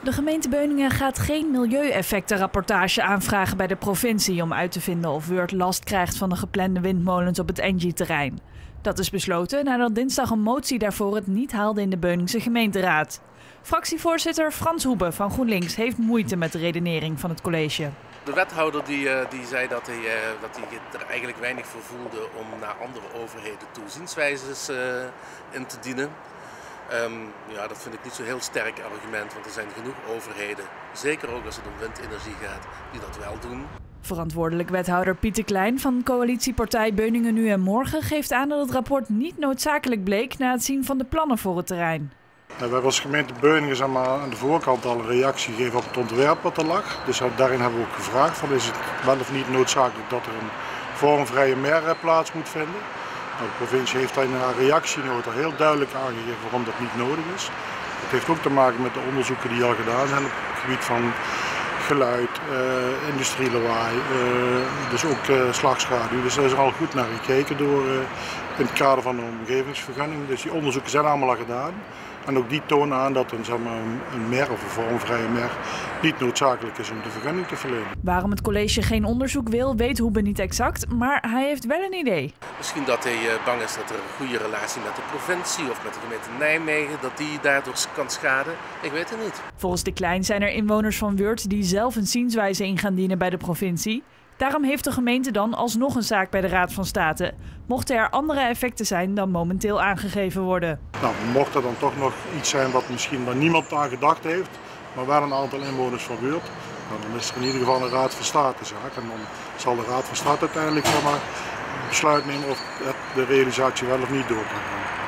De gemeente Beuningen gaat geen milieueffectenrapportage aanvragen bij de provincie om uit te vinden of Weurt last krijgt van de geplande windmolens op het Engie-terrein. Dat is besloten nadat dinsdag een motie daarvoor het niet haalde in de Beuningse gemeenteraad. Fractievoorzitter Frans Hoebe van GroenLinks heeft moeite met de redenering van het college. De wethouder die zei dat hij er eigenlijk weinig voor voelde om naar andere overheden toe zienswijzes in te dienen. Ja, dat vind ik niet zo'n heel sterk argument, want er zijn genoeg overheden, zeker ook als het om windenergie gaat, die dat wel doen. Verantwoordelijk wethouder Pieter Klein van coalitiepartij Beuningen Nu en Morgen geeft aan dat het rapport niet noodzakelijk bleek na het zien van de plannen voor het terrein. We hebben als gemeente Beuningen aan de voorkant al een reactie gegeven op het ontwerp wat er lag. Dus daarin hebben we ook gevraagd van, is het wel of niet noodzakelijk dat er een vormvrije mer plaats moet vinden. Nou, de provincie heeft daar in haar reactienota heel duidelijk aangegeven waarom dat niet nodig is. Het heeft ook te maken met de onderzoeken die al gedaan zijn op het gebied van geluid, industrielawaai, dus ook slagschaduw. Dus daar is er al goed naar gekeken in het kader van de omgevingsvergunning. Dus die onderzoeken zijn allemaal al gedaan. En ook die tonen aan dat een mer of een vormvrije mer niet noodzakelijk is om de vergunning te verlenen. Waarom het college geen onderzoek wil, weet Hoebe niet exact, maar hij heeft wel een idee. Misschien dat hij bang is dat er een goede relatie met de provincie of met de gemeente Nijmegen, dat die daardoor kan schaden. Ik weet het niet. Volgens de Klein zijn er inwoners van Weurt die zelf een zienswijze in gaan dienen bij de provincie. Daarom heeft de gemeente dan alsnog een zaak bij de Raad van State, mochten er andere effecten zijn dan momenteel aangegeven worden. Nou, mocht er dan toch nog iets zijn wat misschien waar niemand aan gedacht heeft, maar wel een aantal inwoners van Weurt, nou, dan is er in ieder geval een Raad van State zaak. En dan zal de Raad van State uiteindelijk besluit nemen of de realisatie wel of niet door kan gaan.